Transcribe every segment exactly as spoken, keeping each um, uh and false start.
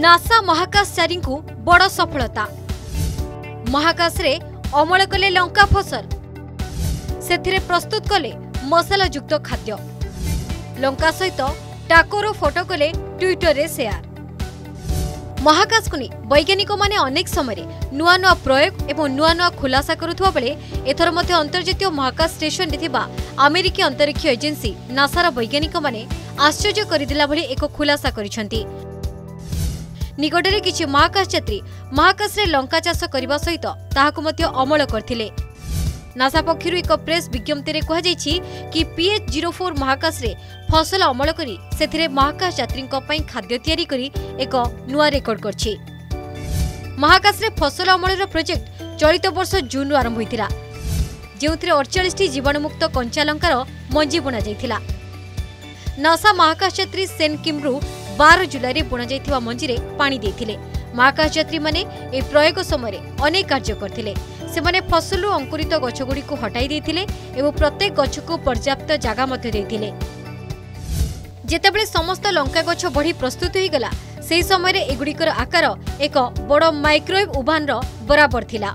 NASA महाकाशचारी को बड़ सफलता। महाकाश रे अमल कले लंका फसल, से प्रस्तुत कले मसालायुक्त खाद्य। लंका सहित टाकोर फोटो कले ट्विटर रे शेयर। महाकाश को नहीं वैज्ञानिक माने अनेक समय नुआ नुआ प्रयोग एवं नुआ नुआ खुलासा करुवा बेले एथर मध्य अंतर्जातीय महाकाश स्टेशन थिबा अमेरिकी अंतरिक्ष एजेंसी नासार वैज्ञानिक माने आश्चर्य करदिला भली एक खुलासा करिसेंती। निकटरे किछि महाकाश यात्री महाकाश रे लंका चाष करबा सहित ताहाकु मध्य अमल करथिले। नासा पक्षरु एक प्रेस विज्ञप्ति रे कहा जायछि कि पीएच जीरो फोर महाकाश रे फसल अमल करी सेथिरे महाकाश यात्री पई खाद्य तैयारी करी एक नुआ रेकर्ड करछि। महाकाश रे फसल अमलर प्रोजेक्ट चलित वर्ष जून आरंभ होइतिला, जेउथिरे अड़तालीस टी जीवाणुमुक्त कंचा लंकार मंजी बुना जाइतिला। नासा महाकाश यात्री सेन किमरू बारह जुलाई रे बुना जाइतिबा मंजीरे पानी देथिले। महाकाश यात्री माने ए प्रयोग समय अनेक कार्य करथिले। सेमाने फसलु अंकुरित गछगुड़ी को हटाई देथिले एवं प्रत्येक गछ को पर्याप्त जगह मध्य देथिले। जेतेबेले समस्त लंका गछ बढ़ी प्रस्तुत हो गला, सेही समय रे एगुड़िकर आकार एक बड़ माइक्रोवेव उभानर बराबर थिला।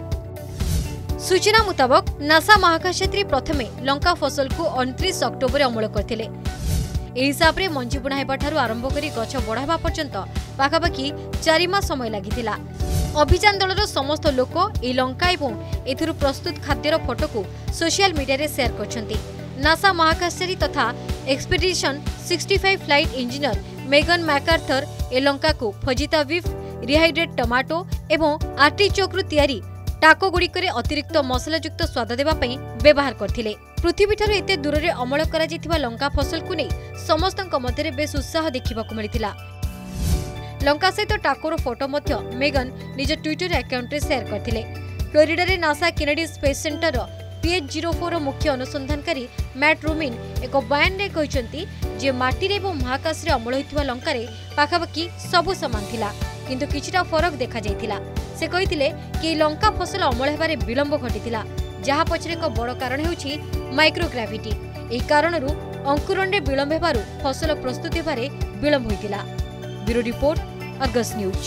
सूचना मुताबक नासा महाकाश यात्री प्रथमे लंका फसल को उनतीस अक्टोबर अमल करथिले। एही हिसाब रे मंजी बुणा हेबा ठारू आरंभ करी गछ बढ़ाबा पर्यंत पाखापाखि चारि मास समय लागिथिला। अभियान दलर समस्त लोक ए लंका एवं एथिरु प्रस्तुत खाद्यर फोटो को सोशल मीडिया रे शेयर करछंती। नासा महाकाशचारी तथा expedition sixty five flight engineer Megan McArthur ए लंका को फजिता बीफ, रिहाइड्रेट टमाटो एवं आर्टिचोक रु तैयारी टाको गुड़िकरे अतिरिक्त मसलायुक्त स्वाद देवा पई व्यवहार करथिले। पृथ्वी ठारू एते दूर रे अमल करा जिथिबा लंका फसल को नै समस्तक मध्य बेस उत्साह देखिबाकू मिलिथिला। लंका सहित टाकोर फोटो मध्य मेगन निज ट्विटर अकाउंट रे शेयर करथिले। फ्लोरिडा रे NASA Kennedy Space Center PH zero four मुख्य अनुसंधानकारी मैट रूमिन एक बयान रे कहिसंती जे माटी रे एवं महाकाश रे अमल होइथिबा लंका रे पाखापाखि सबु समान थिला, किंतु किछिटा फरक देखा जाइथिला। से कहिथिले कि लंका फसल अमल हेबारे विलंब घटिथिला, जहा पछरे एक बड़ कारण हेउछि माइक्रोग्राविटी। एही कारणरू अंकुरण रे विलंब हेबारू फसल प्रस्तुत हेबारे विलंब होइथिला। Bureau report, Argus News.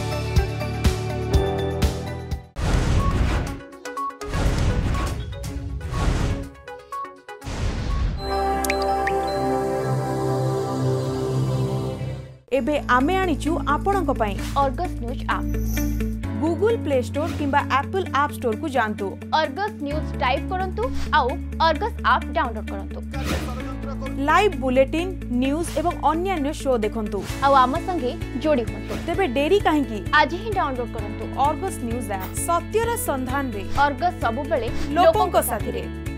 एबे आमे आनिचु आपणक पई Argus News app. Google Play Store किंबा एप्पल ऐप स्टोर को जानतु। अर्गस न्यूज टाइप करंतु आउ अर्गस ऐप डाउनलोड करंतु। लाइव बुलेटिन, न्यूज एवं अन्य शो देखंतु आउ आम संगे जोड़ी होंतु। तेबे डेरी काहेकि, आज ही डाउनलोड करंतु अर्गस न्यूज ऐप। सत्यर संधान रे अर्गस सबु बेले लोकंक साथी रे।